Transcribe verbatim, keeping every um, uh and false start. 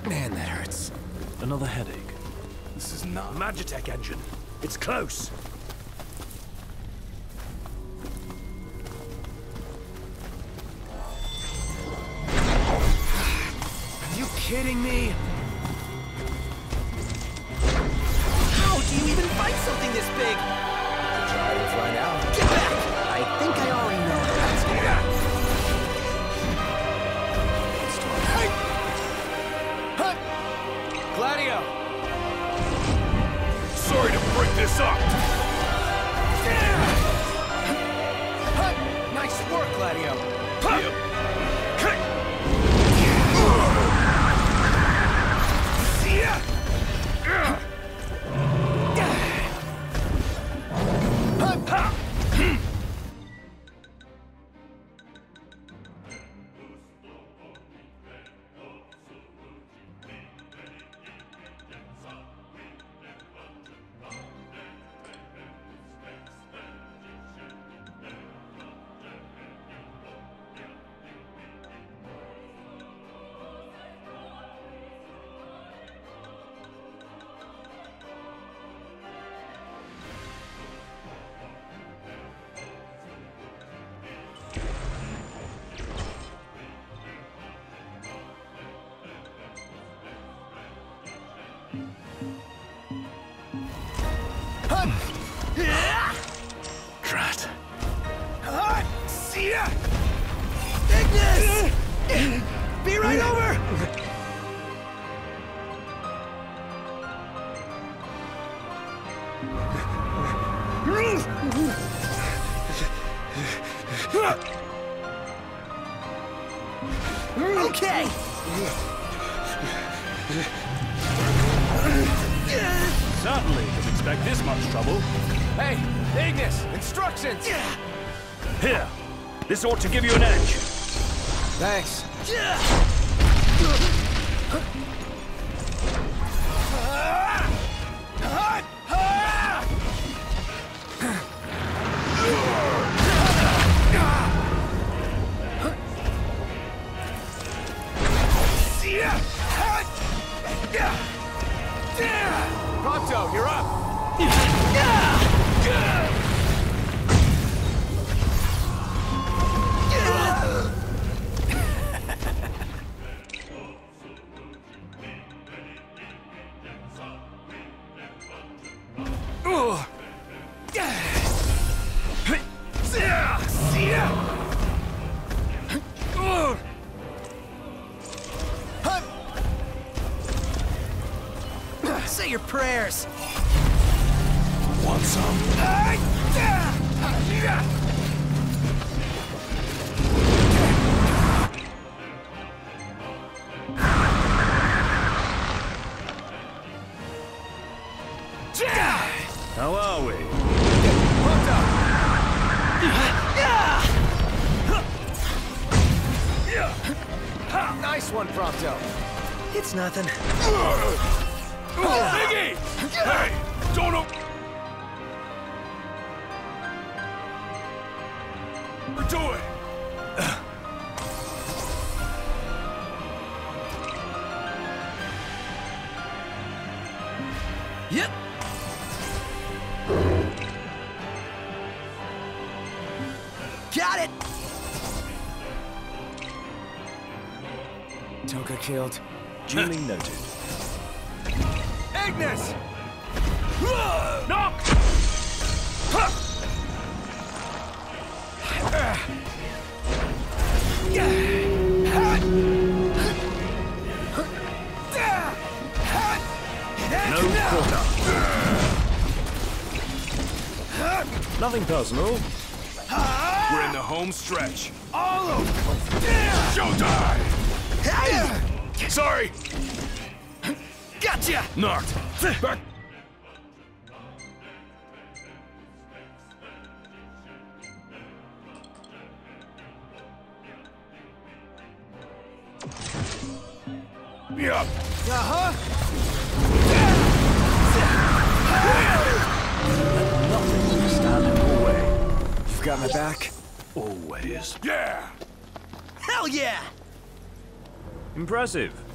Man, that hurts. Another headache. This is not Magitech engine. It's close. Are you kidding me? How do you even fight something this big? Try to find out. Get back! I think I already know. Let's do that. Gladio! Sorry to break this up. Nice work, Gladio. Drat. See ya! Ignis! Be right over! Okay! Certainly didn't expect this much trouble. Hey, Ignis! Instructions! Here, this ought to give you an edge. Thanks. Pronto, you're up! Say your prayers. Want some? How are we? Nice one, Prompto. It's nothing. Biggie! Hey! Don't o- Do it! Yep. Got it. Toka killed. Duly noted. Ignis! Knock! No quarter. Nothing personal. We're in the home stretch. All over! Showtime! Hey! Sorry! Gotcha! Knocked! Back! Yeah! Uh-huh! Nothing will stand in your way. You've got my back? Always. Yeah! Hell yeah! Impressive.